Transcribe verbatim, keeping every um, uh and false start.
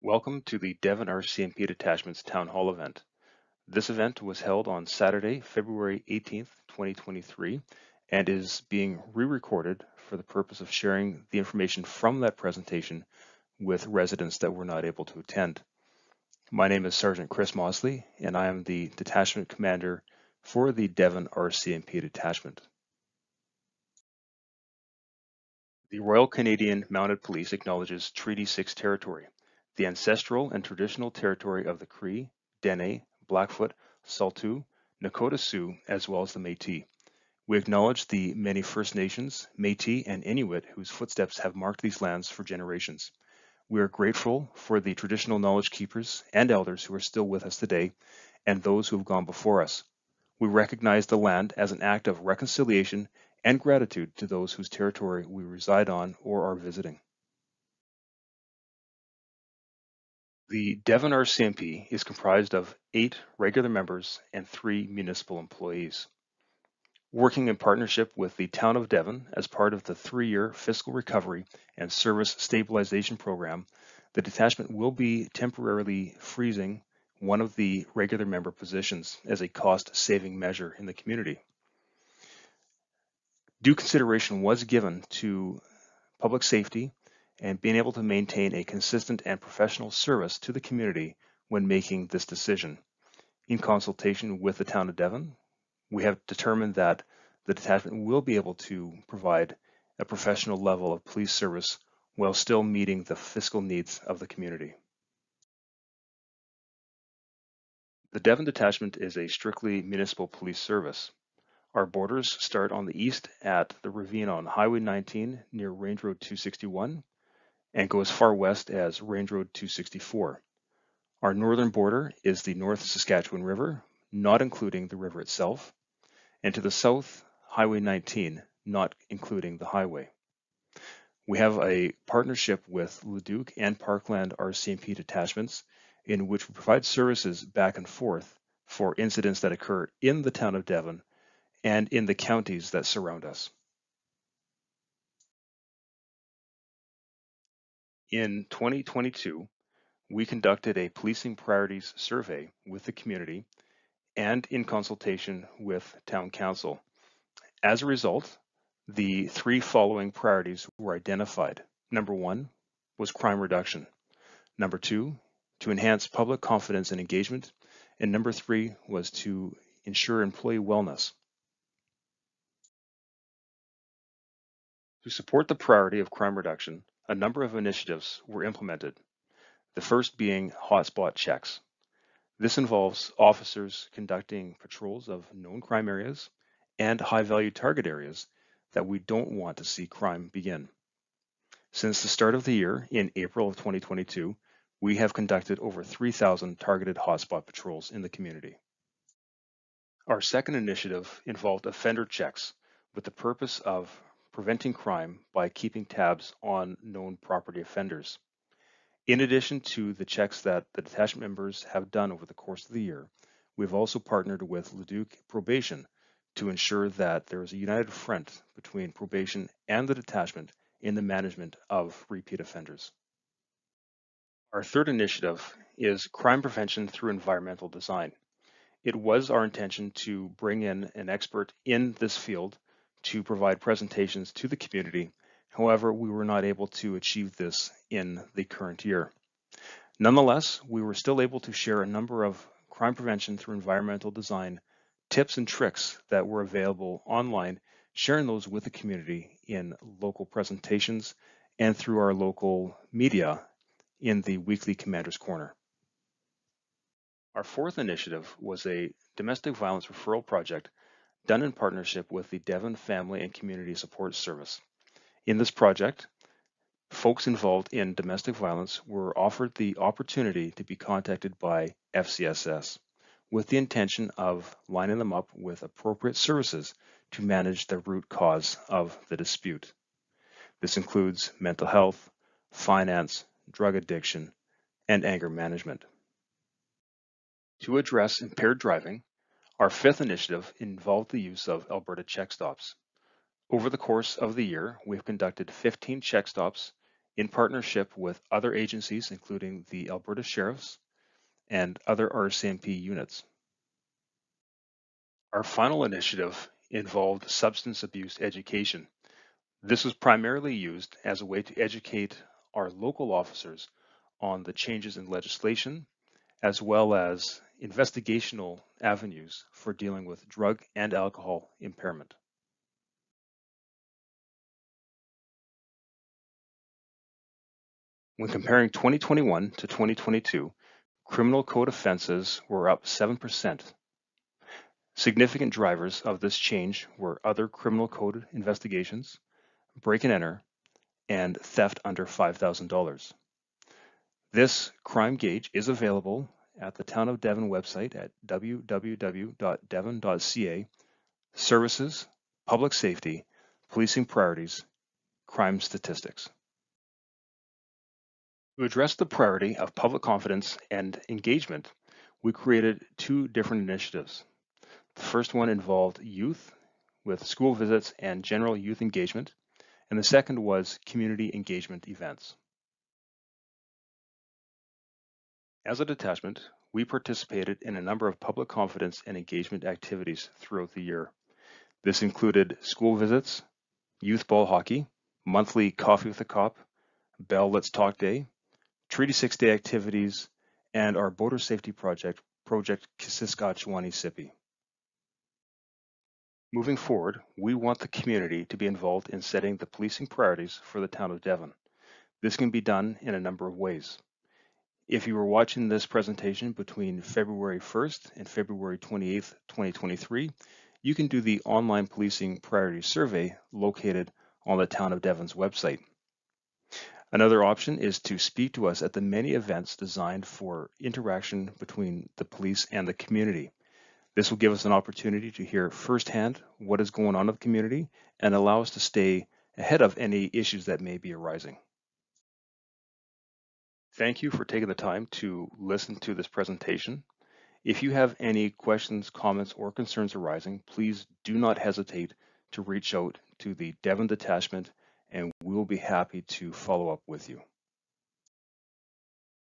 Welcome to the Devon R C M P Detachment's Town Hall event. This event was held on Saturday, February eighteenth, twenty twenty-three, and is being re-recorded for the purpose of sharing the information from that presentation with residents that were not able to attend. My name is Sergeant Chris Mosley, and I am the Detachment Commander for the Devon R C M P Detachment. The Royal Canadian Mounted Police acknowledges Treaty six territory, the ancestral and traditional territory of the Cree, Dene, Blackfoot, Saulteaux, Nakota Sioux, as well as the Métis. We acknowledge the many First Nations, Métis, and Inuit whose footsteps have marked these lands for generations. We are grateful for the traditional knowledge keepers and elders who are still with us today and those who have gone before us. We recognize the land as an act of reconciliation and gratitude to those whose territory we reside on or are visiting. The Devon R C M P is comprised of eight regular members and three municipal employees. Working in partnership with the Town of Devon as part of the three-year Fiscal Recovery and Service Stabilization Program, the detachment will be temporarily freezing one of the regular member positions as a cost-saving measure in the community. Due consideration was given to public safety and being able to maintain a consistent and professional service to the community when making this decision. In consultation with the Town of Devon, we have determined that the detachment will be able to provide a professional level of police service while still meeting the fiscal needs of the community. The Devon detachment is a strictly municipal police service. Our borders start on the east at the ravine on Highway nineteen near Range Road two sixty-one and go as far west as Range Road two sixty-four. Our northern border is the North Saskatchewan River, not including the river itself, and to the south, Highway nineteen, not including the highway. We have a partnership with Leduc and Parkland R C M P detachments in which we provide services back and forth for incidents that occur in the Town of Devon and in the counties that surround us. In twenty twenty-two, we conducted a policing priorities survey with the community and in consultation with Town Council. As a result, the three following priorities were identified. Number one was crime reduction. Number two, to enhance public confidence and engagement. And number three was to ensure employee wellness. To support the priority of crime reduction, a number of initiatives were implemented, the first being hotspot checks. This involves officers conducting patrols of known crime areas and high-value target areas that we don't want to see crime begin. Since the start of the year, in April of twenty twenty-two, we have conducted over three thousand targeted hotspot patrols in the community. Our second initiative involved offender checks with the purpose of preventing crime by keeping tabs on known property offenders. In addition to the checks that the detachment members have done over the course of the year, we've also partnered with Leduc Probation to ensure that there is a united front between probation and the detachment in the management of repeat offenders. Our third initiative is crime prevention through environmental design. It was our intention to bring in an expert in this field to provide presentations to the community. However, we were not able to achieve this in the current year. Nonetheless, we were still able to share a number of crime prevention through environmental design tips and tricks that were available online, sharing those with the community in local presentations and through our local media in the weekly Commander's Corner. Our fourth initiative was a domestic violence referral project done in partnership with the Devon Family and Community Support Service. In this project, folks involved in domestic violence were offered the opportunity to be contacted by F C S S with the intention of lining them up with appropriate services to manage the root cause of the dispute. This includes mental health, finance, drug addiction, and anger management. To address impaired driving, our fifth initiative involved the use of Alberta check stops. Over the course of the year, we've conducted fifteen check stops in partnership with other agencies, including the Alberta Sheriffs and other R C M P units. Our final initiative involved substance abuse education. This was primarily used as a way to educate our local officers on the changes in legislation, as well as investigational avenues for dealing with drug and alcohol impairment. When comparing twenty twenty-one to twenty twenty-two, criminal code offenses were up seven percent. Significant drivers of this change were other criminal code investigations, break and enter, and theft under five thousand dollars. This crime gauge is available at the Town of Devon website at w w w dot devon dot c a, Services, Public Safety, Policing Priorities, Crime Statistics. To address the priority of public confidence and engagement, we created two different initiatives. The first one involved youth with school visits and general youth engagement, and the second was community engagement events. As a detachment, we participated in a number of public confidence and engagement activities throughout the year. This included school visits, youth ball hockey, monthly Coffee with a Cop, Bell Let's Talk Day, Treaty six Day activities, and our border safety project, Project Kisiskatchewani-Sipi. Moving forward, we want the community to be involved in setting the policing priorities for the town of Devon. This can be done in a number of ways. If you were watching this presentation between February first and February twenty-eighth, twenty twenty-three, you can do the online policing priority survey located on the Town of Devon's website. Another option is to speak to us at the many events designed for interaction between the police and the community. This will give us an opportunity to hear firsthand what is going on in the community and allow us to stay ahead of any issues that may be arising. Thank you for taking the time to listen to this presentation. If you have any questions, comments, or concerns arising, please do not hesitate to reach out to the Devon Detachment, and we will be happy to follow up with you.